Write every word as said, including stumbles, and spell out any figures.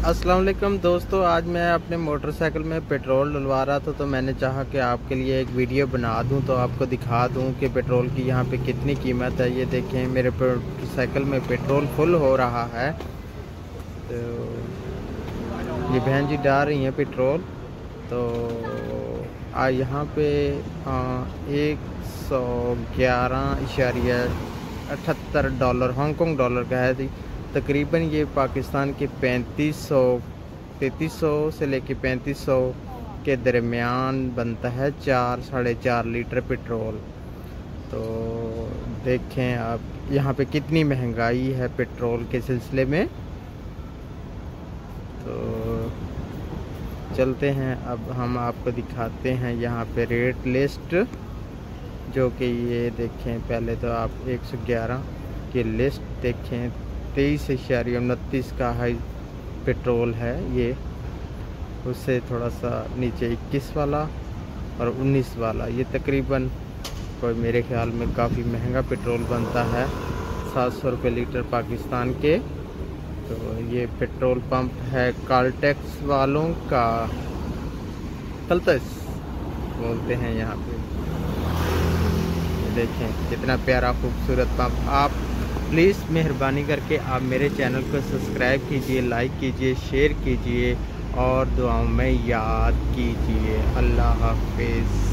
अस्सलाम वालेकुम दोस्तों, आज मैं अपने मोटरसाइकिल में पेट्रोल डलवा रहा था तो मैंने चाहा कि आपके लिए एक वीडियो बना दूं तो आपको दिखा दूं कि पेट्रोल की यहां पे कितनी कीमत है। ये देखें, मेरे मोटरसाइकिल में पेट्रोल फुल हो रहा है। तो ये बहन जी डाल रही हैं पेट्रोल। तो आ यहाँ पे आ, एक सौ ग्यारह इशारिया अठहत्तर डॉलर हांगकॉन्ग डॉलर का है। तकरीबन ये पाकिस्तान के पैंतीस सौ तैंतीस सौ से लेके पैंतीस सौ के दरमियान बनता है चार साढ़े चार लीटर पेट्रोल। तो देखें आप यहाँ पे कितनी महंगाई है पेट्रोल के सिलसिले में। तो चलते हैं, अब हम आपको दिखाते हैं यहाँ पे रेट लिस्ट, जो कि ये देखें। पहले तो आप एक सौ ग्यारह की लिस्ट देखें, तेईस इशारिया उनतीस का हाई पेट्रोल है ये। उससे थोड़ा सा नीचे इक्कीस वाला और उन्नीस वाला। ये तकरीबन कोई मेरे ख्याल में काफ़ी महंगा पेट्रोल बनता है, सात सौ रुपये लीटर पाकिस्तान के। तो ये पेट्रोल पंप है काल्टेक्स वालों का, कल्टस बोलते हैं यहाँ पे। देखें कितना प्यारा खूबसूरत पंप। आप प्लीज़ मेहरबानी करके आप मेरे चैनल को सब्सक्राइब कीजिए, लाइक कीजिए, शेयर कीजिए और दुआओं में याद कीजिए। अल्लाह हाफिज़।